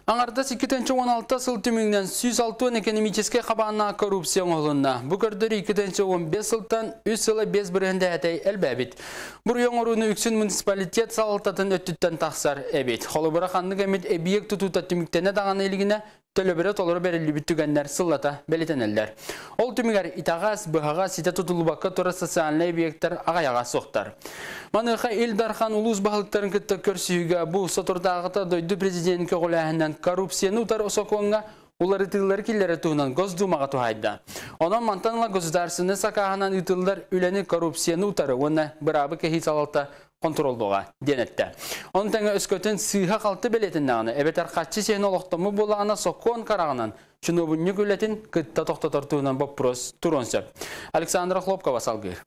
Аңарда 2016 сыл түміңнен 106 экономический қабанна коррупция оңылынна. Бұ көрдір 2015 сылтан 3 сылы 5 бірінде әтей әлбәбет. Бұр оңыруыны үксін муниципалитет салықтатын өттіттен тақсар әбет. Қолы бұра қанлық әмет әбиек тұтута түміктені дағаны елігіне төлөбірі толыры бәрілі бүттігенлер сыллата бәлетенелер. Ол түмігер итағас, бұғаға, сите тұтылубаққа тұры социалны объекттер ағаяға соқтар. Маныға Элдархан улус бағылықтарын күтті көрсүйіге бұл сотырдағыта дойды президентке қолайынан коррупцияны ұтар осокуынға олары тыллар келері туынан Госдумаға туғайды. Онан мантанла государственны сақағынан үтілдер үләні коррупцияны ұтары, оны бірабы кәхи салалта контролдуға денетті. Оның тәңі өскөтін сыйға қалты белетіндағыны, әбетер қатшы сен олықтымы болағына соқуын қарағынан, чынобынны күлетін күтті тоқтатар туынан бөппрос тұронсы. Александра Хлопкова салғыр.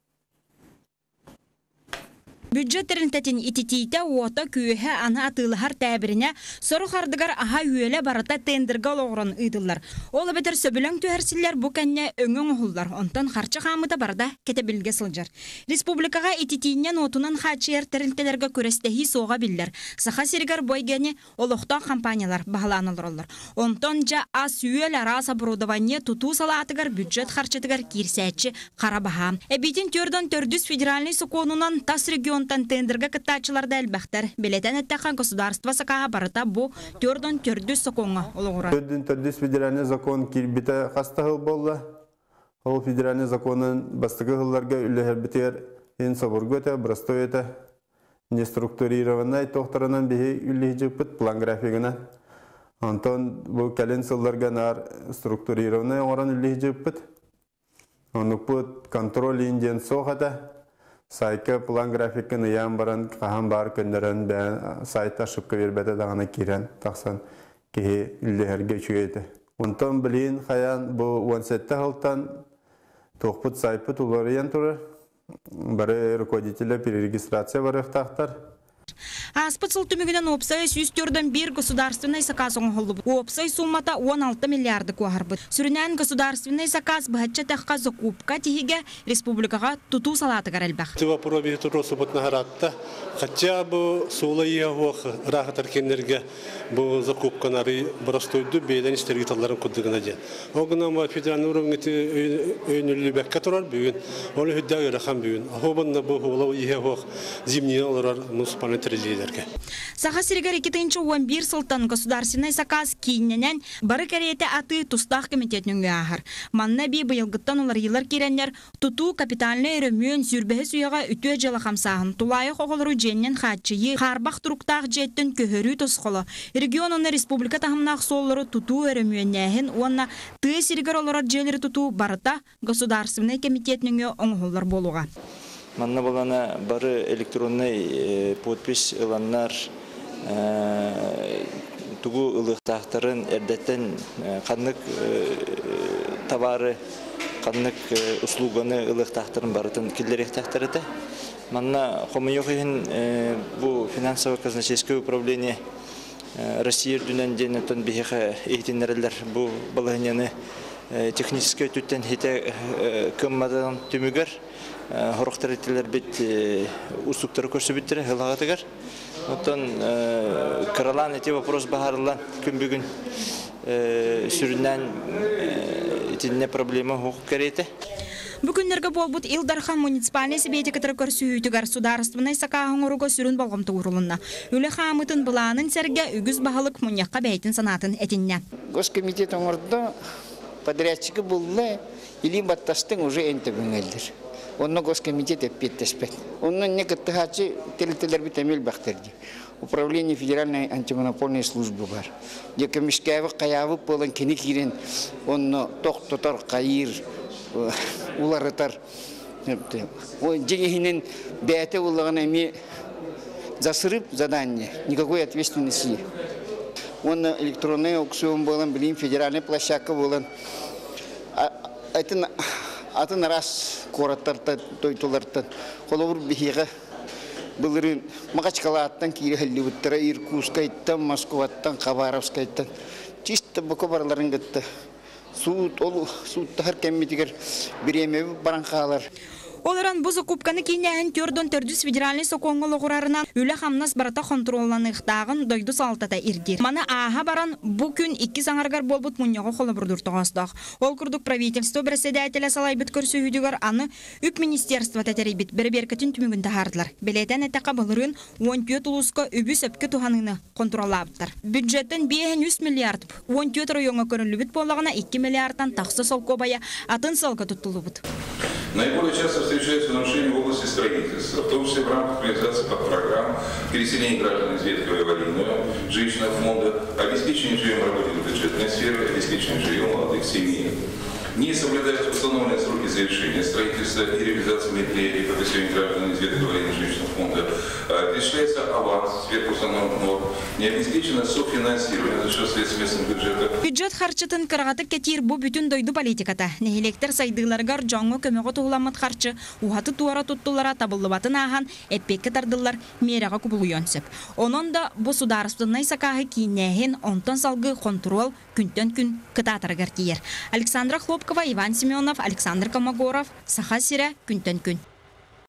Бюджет теринтетин ититите уота күйе ана атылыхар тәбіріне сору қардығар аға үйелі барата тендерға олғырын ұйдылар. Ол бетер сөбілің түйәрсілер бұ кәнне өңің ұғылдар. Онтан қарчы қамыда барда кетебілге сылжар. Республикаға ититинен отунан қачыер теринтелерге көрестехи соға білдер. Саха сергар бойгені олықта компаниялар бағаланылыр олар. Онтан жа ас үйел араса бродаване туту салатығар бюджет қарчытығар кирсәтші қарабаға. Әбейтін төрден төрдіс федеральный суконунан тас регион тендерге кытачыларды әлбәқтер. Белетен әттәқан государство сақаға барыта бұ төрден төрдіс соқонға олығыра. Төрден төрдіс федеральный закон кирбіті қастағыл болды. Ол федеральный законын бастығы ғылларға үлі бітер ең соборғы өті, брастой өті, неструктурированной тоқтарынан бейі үлі жүпіт план графигіна. Антон бұл кәлін сылларға нар структурированной оңыран үлі жүпіт. Оның бұд контроль инден соғада. Сайка план графикін ұян баран қаған бар көндерін бән сайта шыпқы вербәді дағына керен тақсан кейі үлдерге чүйеді. Онтан білейін қаян бұл 17 ғылтан тоқпыт сайпыт ұларыян тұры. Бары руководителі перерегистрация бар ұқтақтар. Аспыт сылтымігінен опсай 104-ден 1 государственный заказ оңғылы. Опсай суммата 16 миллиарды көғарбыд. Сүрінен государственный заказ бұхатча тәққа закупка тихиге республикаға тұту салатығар әлбәқ. Тыва пробе тұросы бұтна харатта. Қатча бұл суылы еғуақ рағатар кенлерге бұл закупканары бұрастойды бейден істерге таларын күдігіна ден. Оғына ма федеральный уровнеті өйнілі бәкке тұрар бүйін. Олы хүдді өйрәқан бүйін. Оғыбында бұл суылы еғуақ зимнее оларар мұнсипальный терезелерге. Саха сиргар 2011 сылтан государственный заказ кейіннен бары кәрейті аты тұстақ комитетінің ағыр. Манна бей бұйылғыттан олар елар керенлер тұту капитальный өрімүйін сүрбәхі сүйеға үтіе жылы қамсағын. Тулайы қоғылыру женнен қатшыйы қарбақ тұрықтақ жеттін көхірі тұсқылы. Регионыны республика тағымнақ солыры тұту өрімүйін нәхін, онна түй сиргар олар желері тұту барыта государственный комитетінің оңғылар болуға. Манна болана бары электронный подпись ыланнар тугу ылықтақтарын әрдеттен қанлық товары, қанлық услуганы ылықтақтарын барытын келдеректақтарыды. Манна қомайоқиын бұл финансово-казначейское управление Россия дүнен денеттен бейхе ейтінерілер бұл балығынені технический түттен хете көммадан түмігер хорохтар еттелер бет устуктары көрсі біттірі ғылағатығар. Оттан қаралан әте вопрос бағарылан күн бүгін сүрінен етіліне проблема хоқ кәреті. Бүгінлерге болбут Элдархан муниципальный себеті кітірі көрсүйітігар сударыстывынай сақағын ұрығы сүрін болғымты ұрылынна. Үлі қамытын бұланын сәрге үгіз бағылық мұнияққа бәйтін санатын әтінне. Госкомитет оңырды подрядчики болды, или баттастың уже әнті бүңелдір. Оны госкомитет әппеттеспет. Оны не кіттіғачы телетелер бі тәмел бәқтерді. Управление федеральной антимонопольной службы бар. Декамишкәві қаявы болын кені керен, оны тоқ-тотар қайыр, уларытар. Жеңехінен бәйті олығын әме засырып задание, никакой ответственности. Он электронный аукцион болын, білейм, федеральный площадка болын. Атын раз кораттардан, тойтулардан, қолауыр бейіға бұлырын мағачқалаттан кейі Холливудтара, Иркутскайттан, Москваттан, Хабаровскайттан. Чисті бұқы барларын ғытты. Суыттағыр кәмметігер біремеуі баранқалар. Оларан бу закупканы киняһин төрдөн төрдүс федеральный сокоңгол огурарынан үле хамнас барата контролланыктагын дойду салтата ирдир. Мана аха баран бу күн 2 саңаргар болбут муньяго холобурдур тогостак. Ол курдук правительство председателя салайбыт көрсөйдүгөр аны үп министерство тетерибит берберкетин түмүгүндө хардылар. Белетен этака болырын 14 улуска үбү сөпкө туханыны контроллаптар. Бюджеттен 500 миллиард 14 районга көрүлүбүт боллагына 2 миллиардтан таксы солкобая атын салга туттулубут. Наиболее часто встречаются нарушения в области строительства, в том числе в рамках реализации подпрограмм, переселения граждан из ветхого и аварийного жилищного фонда, обеспечения жильем работников бюджетной сферы, обеспечения жильем молодых семей. Не соблюдаются установленные сроки завершения строительства и реализации мероприятий по переселению граждан из ветхого и аварийного жилищного фонда. Перечисляется аванс сверх установленных норм. Не обеспечено софинансирование за счет средств местного бюджета. Бюджет харчытын кыргаты кетир бу бүтүн дойду политиката. Нехилектер сайдыыларгар жоңго көмөгө тугуламат харчы, ухаты туара туттулара табыллыбатын ахан, эппекке тардылар мерага кубулуйонсеп. Онон да бу сударственный сакахы кийнехин онтон салгы контрол күнтөн күн кытатаргар киер. Александра Хлопкова, Иван Семенов, Александр Комогоров, Саха Сире, күнтөн күн.